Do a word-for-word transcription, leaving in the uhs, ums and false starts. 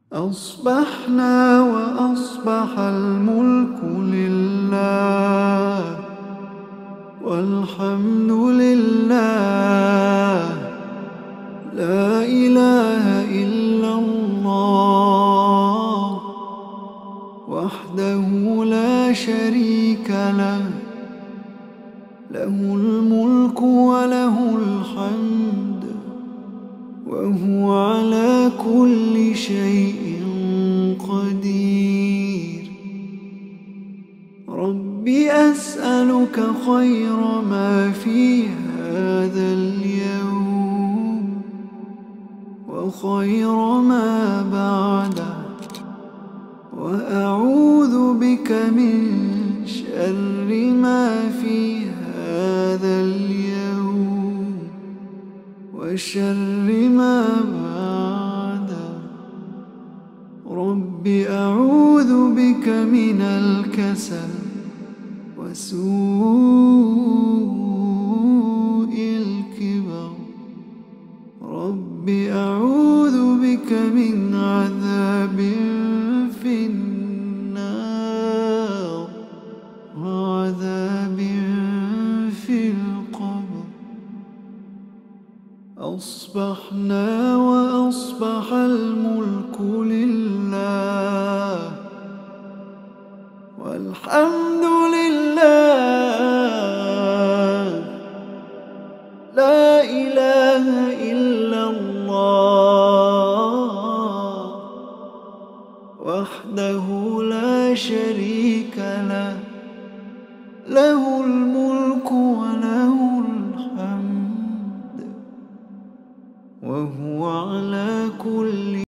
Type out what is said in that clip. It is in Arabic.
أصبحنا وأصبح الملك لله والحمد لله، لا إله إلا الله وحده لا شريك له، له الملك وله الحمد وهو على كل شيء قدير. ربي أسألك خير ما في هذا اليوم وخير ما بعده، وأعوذ بك من شر ما في هذا اليوم وشر ما بعده. رب أعوذ بك من الكسل وسوء الكبر. رب أعوذ بك من عذاب في النار وعذاب في القبر. أصبحنا وأصبح الملك لله والحمد لله، لا إله إلا الله وحده لا شريك له، له الملك وله الحمد وهو على كل